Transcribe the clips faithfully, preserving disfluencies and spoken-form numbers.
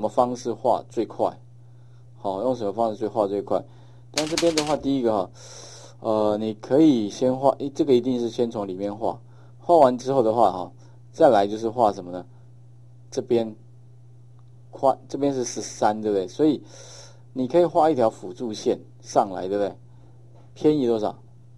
么方式画最快？好，用什么方式最画最快？但这边的话，第一个哈，呃，你可以先画，诶，这个一定是先从里面画，画完之后的话哈，再来就是画什么呢？这边宽，这边是十三，对不对？所以你可以画一条辅助线上来，对不对？偏移多少？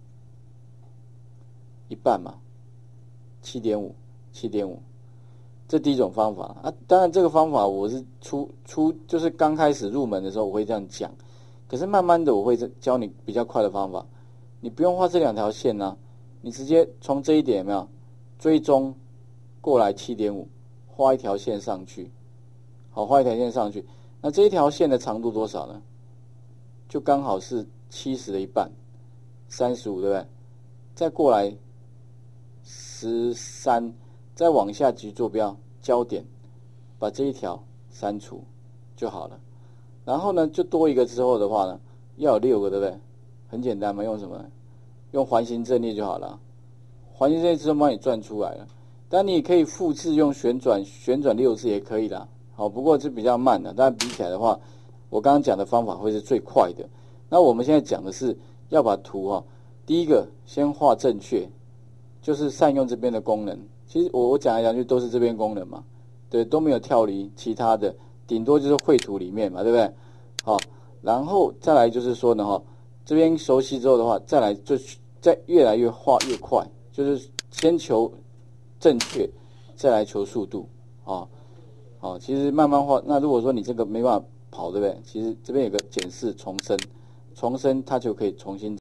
一半嘛，七点五，七点五。这第一种方法啊，当然这个方法我是初初就是刚开始入门的时候我会这样讲，可是慢慢的我会教你比较快的方法，你不用画这两条线呢、啊，你直接从这一点有没有追踪过来七点五，画一条线上去，好，画一条线上去，那这一条线的长度多少呢？就刚好是七十的一半，三十五，对不对？再过来十三。再往下举坐标焦点，把这一条删除就好了。然后呢，就多一个之后的话呢，要有六个，对不对？很简单嘛，用什么？用环形阵列就好了。环形阵列之后帮你转出来了。但你也可以复制用旋转，旋转六次也可以啦。好，不过这比较慢的，但比起来的话，我刚刚讲的方法会是最快的。那我们现在讲的是要把图哈、哦，第一个先画正确，就是善用这边的功能。其实我我讲来讲去都是这边功能嘛，对，都没有跳离其他的，顶多就是绘图里面嘛，对不对？好，然后再来就是说呢，哈，这边熟悉之后的话，再来就再越来越画越快，就是先求正确，再来求速度，啊，好，其实慢慢画。那如果说你这个没办法跑，对不对？其实这边有个检视重生，重生它就可以重新。